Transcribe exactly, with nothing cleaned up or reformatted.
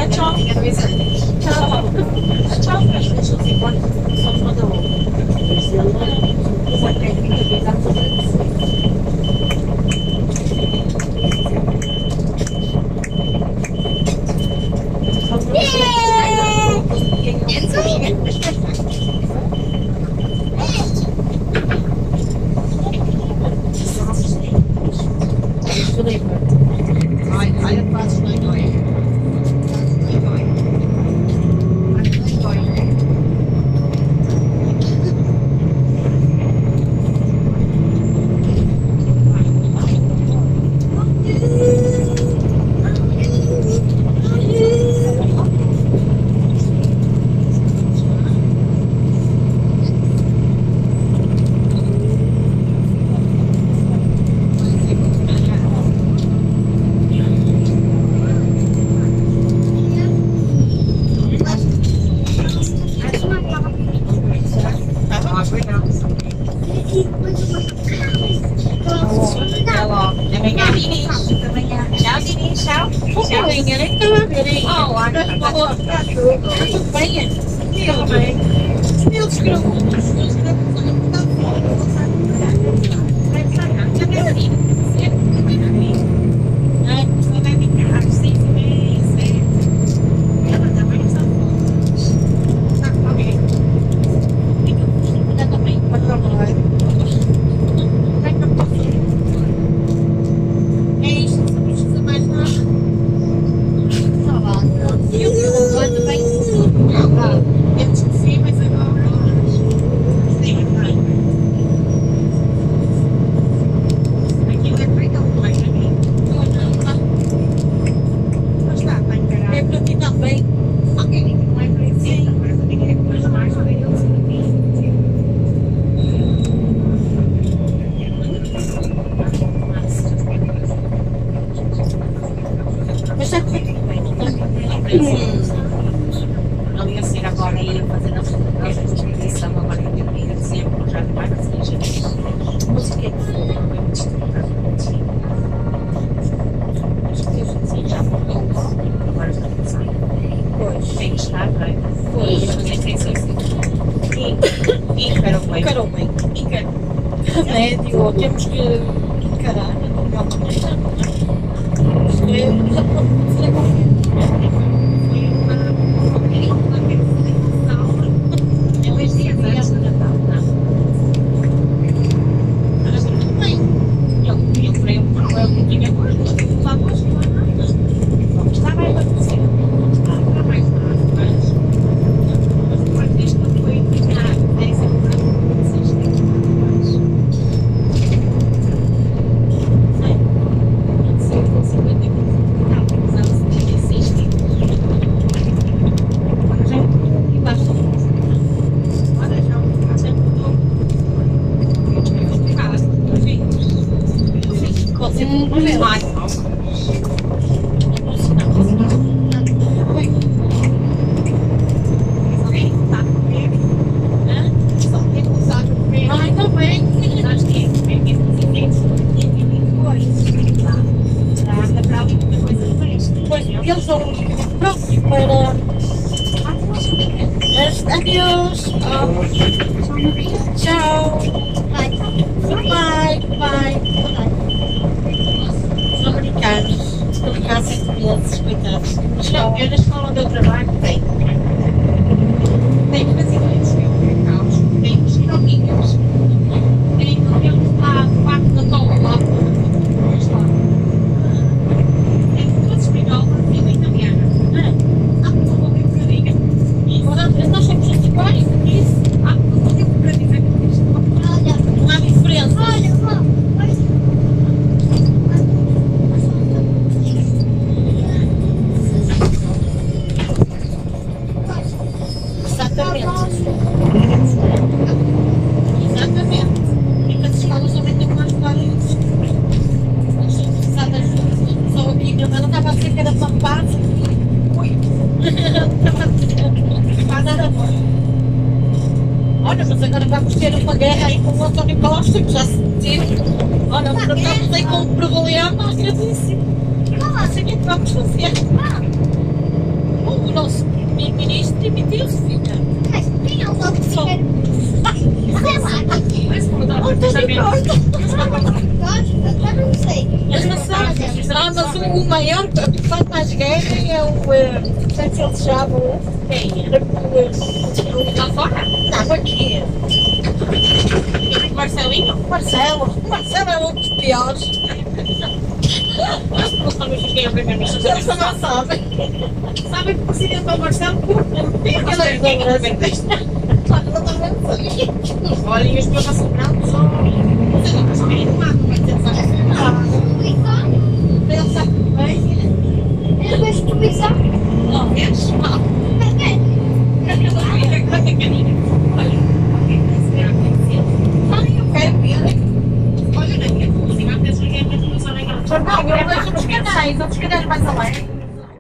tchau. Tchau. Tchau, para as pessoas não se importam, somos uma da outra. Uma técnica que estamos a agradecer. Olha, fazes dois dois. Não ia ser agora, ia fazer a exposição agora em dezembro, já vai ser música que foi muito estudada. Sim, já falou, agora está passando. Pois. Tem que estar, não é? Pois. Mas tem que ser assim. E encarou bem. Encarou bem. Encarou. Remédio, temos que encarar de alguma maneira, não é? Isto é, já pode fazer qualquer. Adeus. Oh. Tchau. Bye. Bye. Bye. São americanos. Estão em casa sete meses, coitados. Mas não, eu na escola onde eu trabalho tenho. Tenho brasileiros, tenho caos, tenho esquiroquinhas. Tenho eles lá do Parque da Tola, lá do tenho todos espanholas e uma italiana. Ah, não vou ver um bocadinho. Nós somos os iguais, isso. Ah, não vou ter um bocadinho. Olha, não há diferença. Olha, olha. Exatamente. Exatamente. E as escolas também têm que ajudar isso. Nós somos precisadas juntos. Só aqui, minha mãe não estava a dizer que era pampado. Ui. Estava a dizer. Faz nada bom. Olha, mas agora vamos ter uma guerra aí com o António Costa, que já se teve. Olha, estamos aí com um problema gravíssimo. Não sei o que é que vamos fazer. não sei. Ah, mas o, o maior que faz mais guerra é o. Não sei se eles chamam. Quem? O Lá fora? não, aqui. O Marcelinho? Marcelo. O Marcelo é um dos piores. Não sabem quem é o primeiro-ministro. Eles não sabem. Sabem que o presidente é o Marcelo porque ele é o primeiro-ministro. Olha, e os meus assobrados são. Vocês não sabem, não há, não vai ter Pensa bem. Eu vejo televisão. Não, vês? Não. Olha, que caninha. Olha, Ai, eu quero ver. olha, na minha televisão, às vezes ninguém tem televisão nem nada. Não, eu vejo nos canais, outros canais mais além.